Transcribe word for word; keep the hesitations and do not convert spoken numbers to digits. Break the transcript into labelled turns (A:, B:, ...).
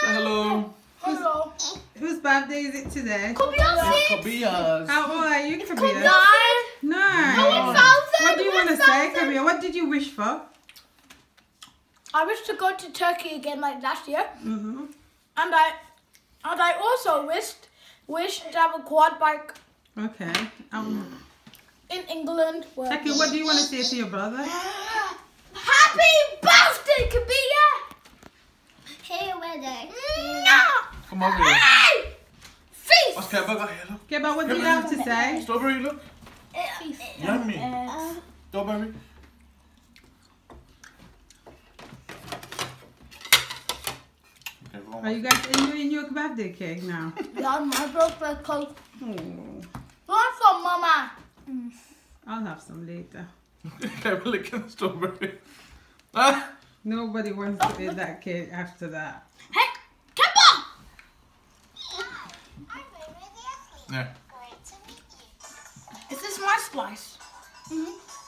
A: Hello.
B: Hello.
C: Whose birthday is it today?
A: Kabiya's.
C: How old are you, Kabia?
B: Nine.
C: Nine.
B: one thousand.
C: What do you want to say, Kabia? What did you wish for?
B: I wish to go to Turkey again like last year.
C: Mm-hmm.
B: And I and I also wished wished to have a quad bike
C: Okay. Um,
B: in England. Where
C: Chucky, what do you want to say to your brother?
B: Happy birthday, Kabia!
D: Hey, weather.
A: Come over here.
B: Hey! Feast!
A: What's that burger here? Look.
C: Okay, but what do you have to say?
A: Strawberry, look. Yummy.
D: Uh,
A: Strawberry. Okay, go on.
C: Are you guys enjoying your birthday cake now?
B: Yeah, my birthday cake.
C: Oh,
B: One for Mama.
C: I'll have some later.
A: Okay, we're licking the strawberry. Ah!
C: Nobody wants to eat that cake after that.
B: Hey, come on!
A: Yeah.
D: Great to meet you.
B: Is this my slice?
D: Mm-hmm.